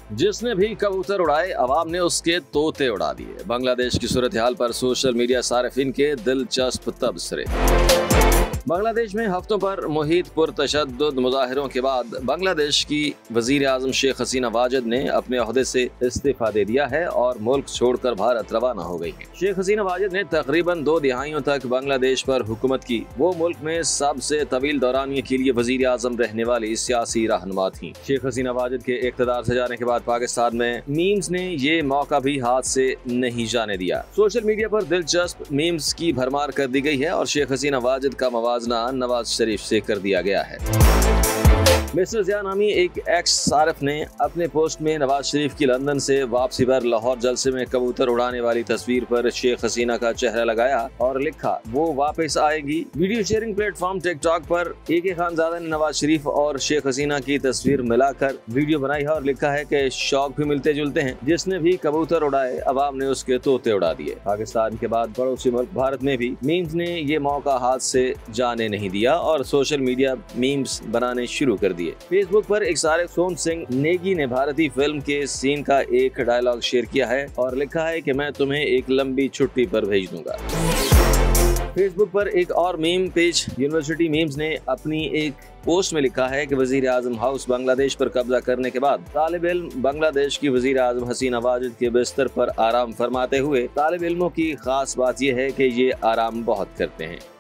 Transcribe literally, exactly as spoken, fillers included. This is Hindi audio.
जिसने भी कबूतर उड़ाए अवाम ने उसके तोते उड़ा दिए। बांग्लादेश की सूरत हाल पर सोशल मीडिया सारिफिन के दिलचस्प तबसरे। बांग्लादेश में हफ्तों पर मुहित पुरतशद्दुद मुजाहिरों के बाद बांग्लादेश की वजीर आजम शेख हसीना वाजिद ने अपने ओहदे से इस्तीफा दे दिया है और मुल्क छोड़कर भारत रवाना हो गई है। शेख हसीना वाजिद ने तकरीबन दो दिहाइयों तक बांग्लादेश पर हुकूमत की। वो मुल्क में सबसे तवील दौरानिये के लिए वजीर आजम रहने वाली सियासी रहनुमा थी। शेख हसीना वाजिद के इक़्तिदार से जाने के बाद पाकिस्तान में मीम्स ने ये मौका भी हाथ से नहीं जाने दिया। सोशल मीडिया पर दिलचस्प मीम्स की भरमार कर दी गई है और शेख हसीना वाजिद का मवाजना नवाज शरीफ से कर दिया गया है। मिस्टर ज़िया नामी एक एक्स सारिफ ने अपने पोस्ट में नवाज शरीफ की लंदन से वापसी पर लाहौर जलसे में कबूतर उड़ाने वाली तस्वीर पर शेख हसीना का चेहरा लगाया और लिखा वो वापस आएगी। वीडियो शेयरिंग प्लेटफॉर्म टिकटॉक पर ए के खानजादा ने नवाज शरीफ और शेख हसीना की तस्वीर मिलाकर वीडियो बनाई है और लिखा है कि शौक भी मिलते जुलते हैं, जिसने भी कबूतर उड़ाए अवाम ने उसके तोते उड़ा दिए। पाकिस्तान के बाद पड़ोसी मुल्क भारत में भी मीम्स ने ये मौका हाथ से जाने नहीं दिया और सोशल मीडिया मीम्स बनाने शुरू कर दिए। फेसबुक पर एक सारिफ सोन सिंह नेगी ने भारतीय फिल्म के सीन का एक डायलॉग शेयर किया है और लिखा है कि मैं तुम्हें एक लंबी छुट्टी पर भेज दूंगा। फेसबुक पर एक और मीम पेज यूनिवर्सिटी मीम्स ने अपनी एक पोस्ट में लिखा है कि वजीर आजम हाउस बांग्लादेश पर कब्जा करने के बाद तालिब इल्म बांग्लादेश की वजीर आजम हसीना वाजिद के बिस्तर पर आराम फरमाते हुए तालिब इल्मों की खास बात यह है कि ये आराम बहुत करते हैं।